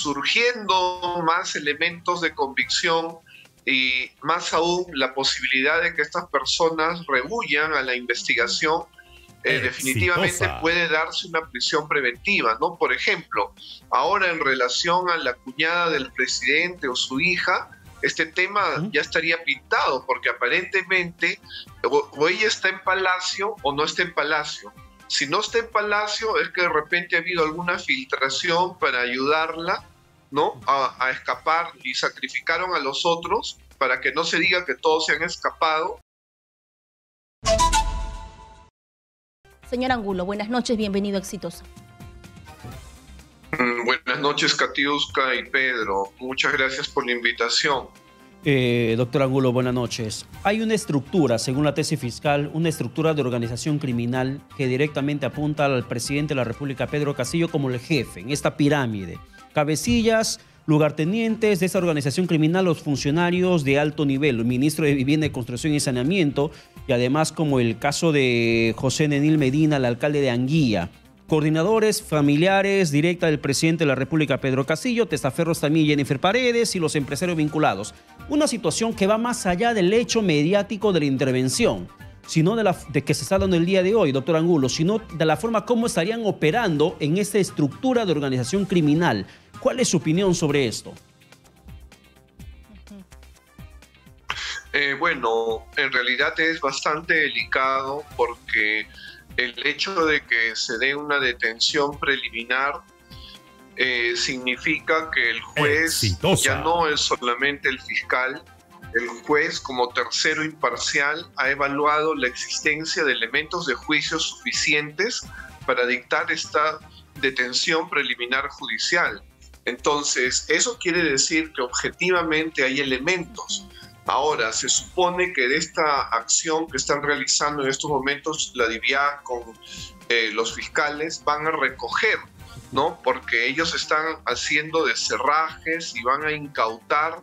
surgiendo más elementos de convicción y más aún la posibilidad de que estas personas rehuyan a la investigación, definitivamente puede darse una prisión preventiva, ¿no? Por ejemplo, ahora en relación a la cuñada del presidente o su hija, este tema ya estaría pintado, porque aparentemente o ella está en Palacio o no está en Palacio. Si no está en Palacio es que de repente ha habido alguna filtración para ayudarla, ¿no?, a escapar, y sacrificaron a los otros para que no se diga que todos se han escapado. Señor Angulo, buenas noches, bienvenido a Exitosa. Buenas noches, Katiuska y Pedro. Muchas gracias por la invitación. Doctor Angulo, buenas noches. Hay una estructura, según la tesis fiscal, una estructura de organización criminal que directamente apunta al presidente de la República, Pedro Castillo, como el jefe en esta pirámide. Cabecillas, lugartenientes de esta organización criminal, los funcionarios de alto nivel, el ministro de Vivienda, Construcción y Saneamiento, y además como el caso de José Nenil Medina, el alcalde de Anguía. Coordinadores familiares directa del presidente de la República, Pedro Castillo, testaferros también Jennifer Paredes y los empresarios vinculados. Una situación que va más allá del hecho mediático de la intervención, sino de que se está dando el día de hoy, doctor Angulo, sino de la forma como estarían operando en esta estructura de organización criminal. ¿Cuál es su opinión sobre esto? Bueno, en realidad es bastante delicado porque el hecho de que se dé una detención preliminar significa que el juez ya no es solamente el fiscal. El juez, como tercero imparcial, ha evaluado la existencia de elementos de juicio suficientes para dictar esta detención preliminar judicial. Entonces, eso quiere decir que objetivamente hay elementos. Ahora, se supone que de esta acción que están realizando en estos momentos la DIVIAC con los fiscales van a recoger, ¿no? Porque ellos están haciendo descerrajes y van a incautar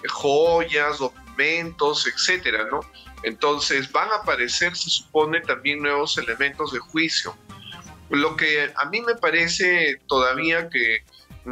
joyas, documentos, etcétera, ¿no? Entonces van a aparecer, se supone, también nuevos elementos de juicio. Lo que a mí me parece todavía que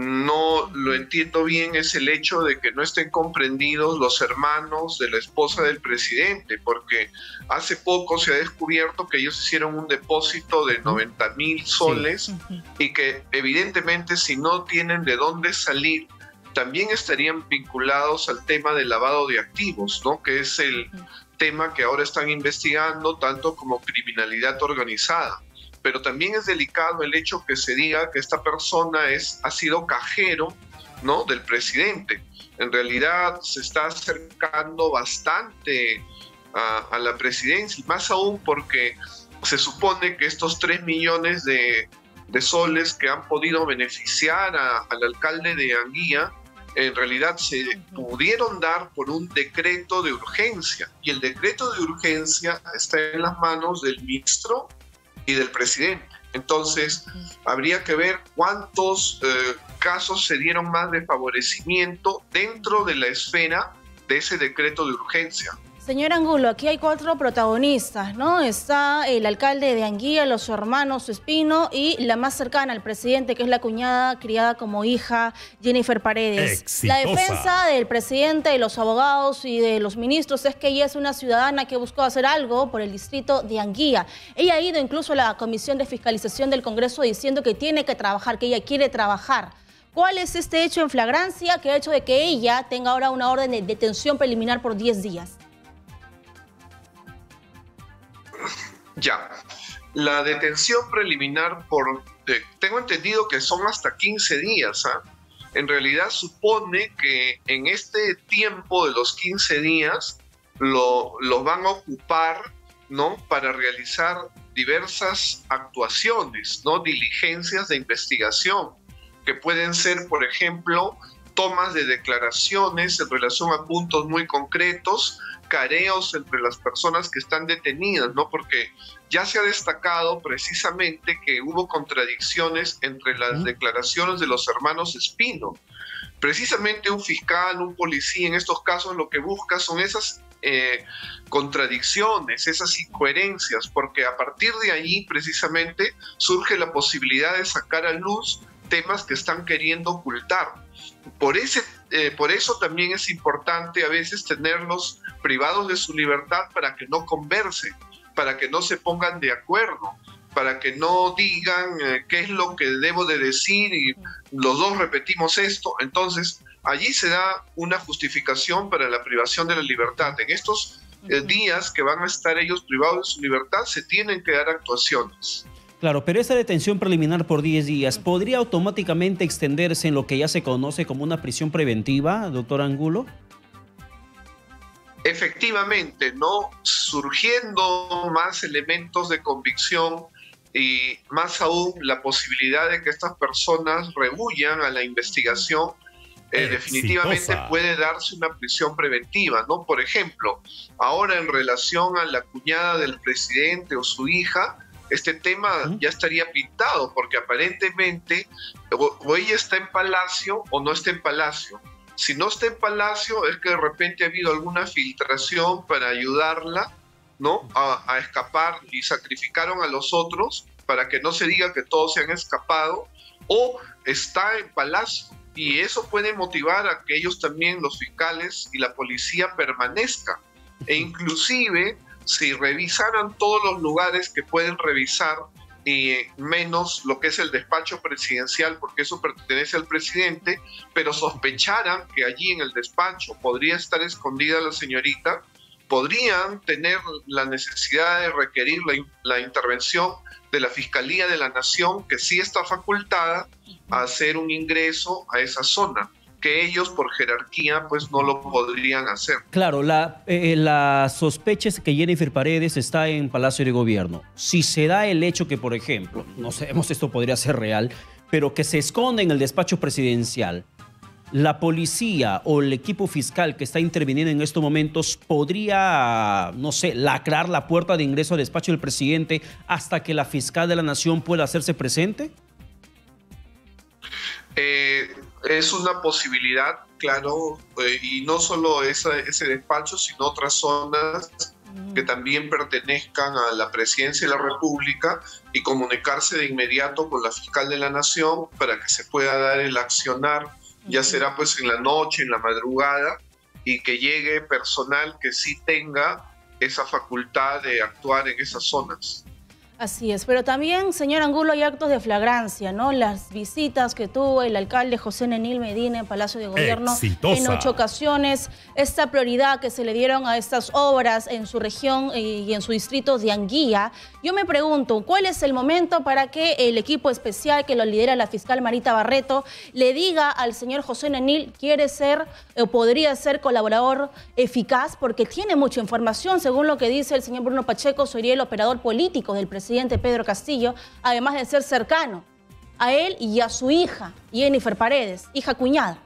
no lo entiendo bien es el hecho de que no estén comprendidos los hermanos de la esposa del presidente, porque hace poco se ha descubierto que ellos hicieron un depósito de 90,000 soles y que evidentemente si no tienen de dónde salir, también estarían vinculados al tema del lavado de activos, ¿no?, que es el tema que ahora están investigando tanto como criminalidad organizada. Pero también es delicado el hecho que se diga que esta persona ha sido cajero, ¿no?, del presidente. En realidad se está acercando bastante a la presidencia, y más aún porque se supone que estos 3 millones de soles que han podido beneficiar al alcalde de Anguía, en realidad se pudieron dar por un decreto de urgencia. Y el decreto de urgencia está en las manos del ministro y del presidente. Entonces, habría que ver cuántos casos se dieron más de favorecimiento dentro de la esfera de ese decreto de urgencia. Señor Angulo, aquí hay 4 protagonistas, ¿no? Está el alcalde de Anguía, los hermanos Espino y la más cercana al presidente, que es la cuñada criada como hija, Jennifer Paredes. Exitosa. La defensa del presidente, de los abogados y de los ministros es que ella es una ciudadana que buscó hacer algo por el distrito de Anguía. Ella ha ido incluso a la Comisión de Fiscalización del Congreso diciendo que tiene que trabajar, que ella quiere trabajar. ¿Cuál es este hecho en flagrancia que ha hecho de que ella tenga ahora una orden de detención preliminar por 10 días? Ya, la detención preliminar tengo entendido que son hasta 15 días, ¿ah? En realidad supone que en este tiempo de los 15 días los van a ocupar, ¿no?, para realizar diversas actuaciones, ¿no?, diligencias de investigación, que pueden ser, por ejemplo, tomas de declaraciones en relación a puntos muy concretos, careos entre las personas que están detenidas, ¿no? Porque ya se ha destacado precisamente que hubo contradicciones entre las declaraciones de los hermanos Espino. Precisamente un fiscal, un policía en estos casos lo que busca son esas contradicciones, esas incoherencias, porque a partir de allí precisamente surge la posibilidad de sacar a luz temas que están queriendo ocultar. Por eso también es importante a veces tenerlos privados de su libertad para que no conversen, para que no se pongan de acuerdo, para que no digan qué es lo que debo de decir y los dos repetimos esto. Entonces, allí se da una justificación para la privación de la libertad. En estos días que van a estar ellos privados de su libertad, se tienen que dar actuaciones. Claro, pero esa detención preliminar por 10 días, ¿podría automáticamente extenderse en lo que ya se conoce como una prisión preventiva, doctor Angulo? Efectivamente, ¿no? Surgiendo más elementos de convicción y más aún la posibilidad de que estas personas rehuyan a la investigación, definitivamente puede darse una prisión preventiva, ¿no? Por ejemplo, ahora en relación a la cuñada del presidente o su hija, este tema ya estaría pintado, porque aparentemente o ella está en Palacio o no está en Palacio. Si no está en Palacio es que de repente ha habido alguna filtración para ayudarla, ¿no?, a escapar, y sacrificaron a los otros para que no se diga que todos se han escapado, o está en Palacio, y eso puede motivar a que ellos también, los fiscales y la policía, permanezcan. E inclusive, si revisaran todos los lugares que pueden revisar, menos lo que es el despacho presidencial, porque eso pertenece al presidente, pero sospecharan que allí en el despacho podría estar escondida la señorita, podrían tener la necesidad de requerir la intervención de la Fiscalía de la Nación, que sí está facultada a hacer un ingreso a esa zona, que ellos por jerarquía pues no lo podrían hacer. Claro, la sospecha es que Jennifer Paredes está en Palacio de Gobierno. Si se da el hecho que, por ejemplo, no sabemos, esto podría ser real, pero que se esconde en el despacho presidencial, la policía o el equipo fiscal que está interviniendo en estos momentos podría, no sé, lacrar la puerta de ingreso al despacho del presidente hasta que la fiscal de la Nación pueda hacerse presente. Es una posibilidad, claro, y no solo ese despacho, sino otras zonas que también pertenezcan a la Presidencia de la República, y comunicarse de inmediato con la fiscal de la Nación para que se pueda dar el accionar, ya será pues en la noche, en la madrugada, y que llegue personal que sí tenga esa facultad de actuar en esas zonas. Así es, pero también, señor Angulo, hay actos de flagrancia, ¿no? Las visitas que tuvo el alcalde José Nenil Medina en Palacio de Gobierno en 8 ocasiones, esta prioridad que se le dieron a estas obras en su región y en su distrito de Anguía. Yo me pregunto, ¿cuál es el momento para que el equipo especial que lo lidera la fiscal Marita Barreto le diga al señor José Nenil quiere ser o podría ser colaborador eficaz? Porque tiene mucha información, según lo que dice el señor Bruno Pacheco, sería el operador político del presidente Pedro Castillo, además de ser cercano a él y a su hija, Jennifer Paredes, hija cuñada.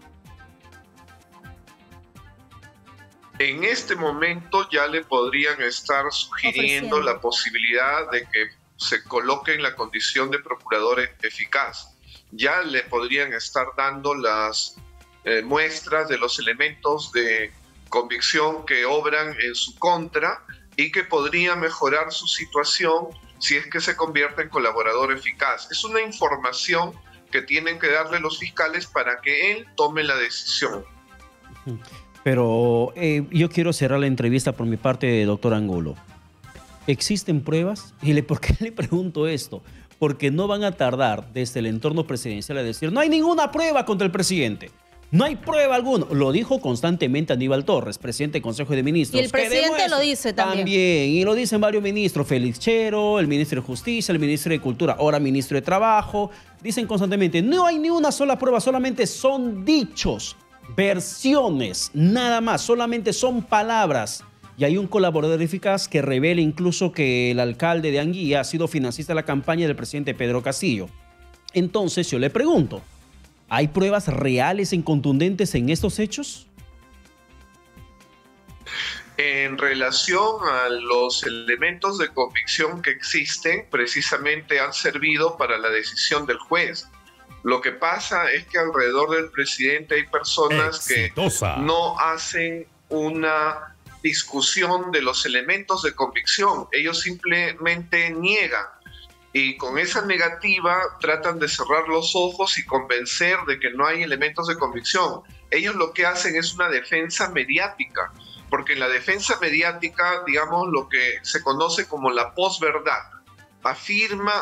En este momento ya le podrían estar sugiriendo la posibilidad de que se coloque en la condición de procurador eficaz. Ya le podrían estar dando las muestras de los elementos de convicción que obran en su contra y que podría mejorar su situación si es que se convierte en colaborador eficaz. Es una información que tienen que darle los fiscales para que él tome la decisión. Pero yo quiero cerrar la entrevista por mi parte, doctor Angulo. ¿Existen pruebas? ¿Y por qué le pregunto esto? Porque no van a tardar desde el entorno presidencial a decir no hay ninguna prueba contra el presidente. No hay prueba alguna. Lo dijo constantemente Aníbal Torres, presidente del Consejo de Ministros. Y el presidente lo dice también. También, y lo dicen varios ministros, Félix Chero, el ministro de Justicia, el ministro de Cultura, ahora ministro de Trabajo. Dicen constantemente, no hay ni una sola prueba, solamente son dichos, versiones, nada más, solamente son palabras. Y hay un colaborador eficaz que revela incluso que el alcalde de Anguía ha sido financista de la campaña del presidente Pedro Castillo. Entonces yo le pregunto, ¿hay pruebas reales y contundentes en estos hechos? En relación a los elementos de convicción que existen, precisamente han servido para la decisión del juez. Lo que pasa es que alrededor del presidente hay personas que no hacen una discusión de los elementos de convicción. Ellos simplemente niegan. y con esa negativa tratan de cerrar los ojos y convencer de que no hay elementos de convicción. Ellos lo que hacen es una defensa mediática, porque en la defensa mediática, digamos, lo que se conoce como la posverdad, afirma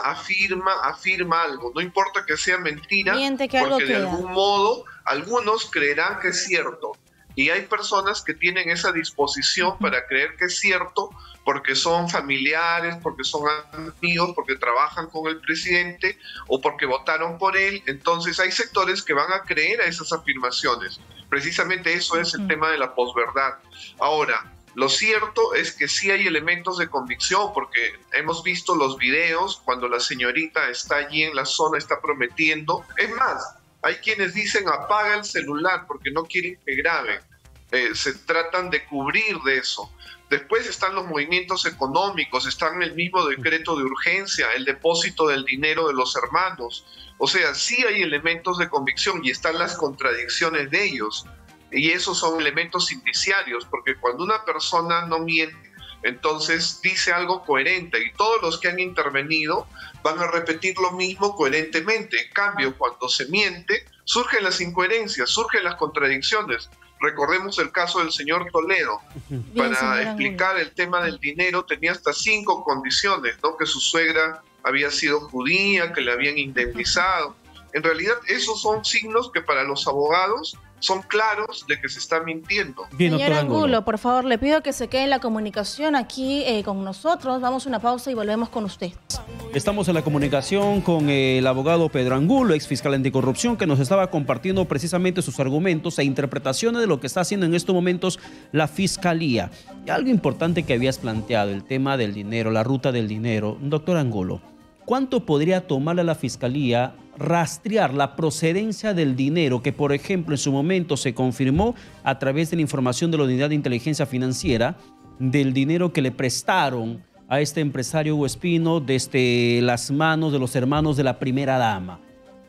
algo, no importa que sea mentira, porque de algún modo algunos creerán que es cierto. Y hay personas que tienen esa disposición para creer que es cierto porque son familiares, porque son amigos, porque trabajan con el presidente o porque votaron por él. Entonces hay sectores que van a creer a esas afirmaciones. Precisamente eso es el tema de la posverdad. Ahora, lo cierto es que sí hay elementos de convicción, porque hemos visto los videos cuando la señorita está allí en la zona, está prometiendo. Es más, hay quienes dicen apaga el celular porque no quieren que graben. Se tratan de cubrir de eso. Después están los movimientos económicos, están el mismo decreto de urgencia, el depósito del dinero de los hermanos. O sea, sí hay elementos de convicción y están las contradicciones de ellos. Y esos son elementos indiciarios, porque cuando una persona no miente, entonces dice algo coherente y todos los que han intervenido van a repetir lo mismo coherentemente. En cambio, cuando se miente, surgen las incoherencias, surgen las contradicciones. Recordemos el caso del señor Toledo. Para explicar el tema del dinero tenía hasta 5 condiciones, ¿no? Que su suegra había sido judía, que le habían indemnizado. En realidad esos son signos que para los abogados son claros de que se está mintiendo. Bien, señor Angulo, por favor, le pido que se quede en la comunicación aquí con nosotros. Vamos a una pausa y volvemos con usted. Estamos en la comunicación con el abogado Pedro Angulo, ex fiscal anticorrupción, que nos estaba compartiendo precisamente sus argumentos e interpretaciones de lo que está haciendo en estos momentos la Fiscalía. Y algo importante que habías planteado, el tema del dinero, la ruta del dinero. Doctor Angulo, ¿cuánto podría tomarle a la Fiscalía rastrear la procedencia del dinero que, por ejemplo, en su momento se confirmó a través de la información de la Unidad de Inteligencia Financiera del dinero que le prestaron a este empresario Hugo Espino desde las manos de los hermanos de la primera dama?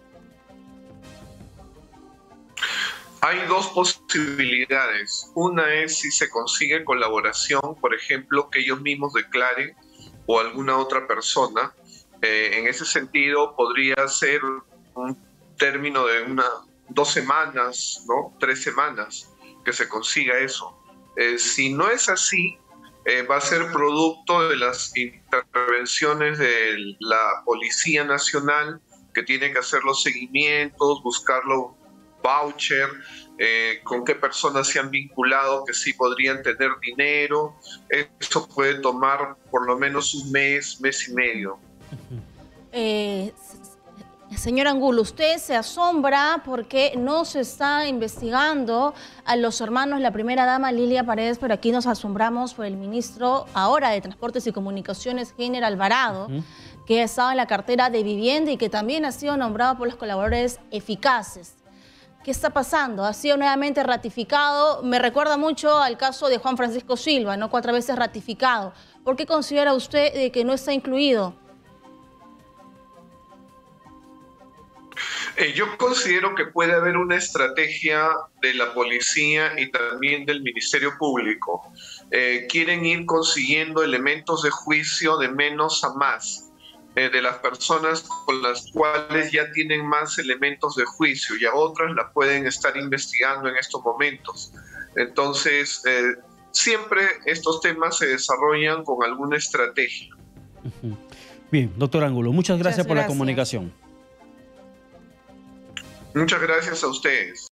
Hay dos posibilidades. Una es si se consigue colaboración, por ejemplo, que ellos mismos declaren o alguna otra persona. En ese sentido podría ser un término de 2 semanas, ¿no? 3 semanas que se consiga eso. Si no es así, va a ser producto de las intervenciones de la Policía Nacional, que tiene que hacer los seguimientos, buscar los voucher, con qué personas se han vinculado que sí podrían tener dinero. Esto puede tomar por lo menos un mes, mes y medio. Señor Angulo, usted se asombra porque no se está investigando a los hermanos, la primera dama Lilia Paredes, pero aquí nos asombramos por el ministro ahora de Transportes y Comunicaciones, Heiner Alvarado, que ha estado en la cartera de Vivienda y que también ha sido nombrado por los colaboradores eficaces. ¿Qué está pasando? Ha sido nuevamente ratificado. Me recuerda mucho al caso de Juan Francisco Silva, ¿no? 4 veces ratificado. ¿Por qué considera usted que no está incluido? Yo considero que puede haber una estrategia de la policía y también del Ministerio Público. Quieren ir consiguiendo elementos de juicio de menos a más, de las personas con las cuales ya tienen más elementos de juicio y a otras las pueden estar investigando en estos momentos. Entonces, siempre estos temas se desarrollan con alguna estrategia. Bien, doctor Angulo, muchas gracias por la comunicación. Muchas gracias a ustedes.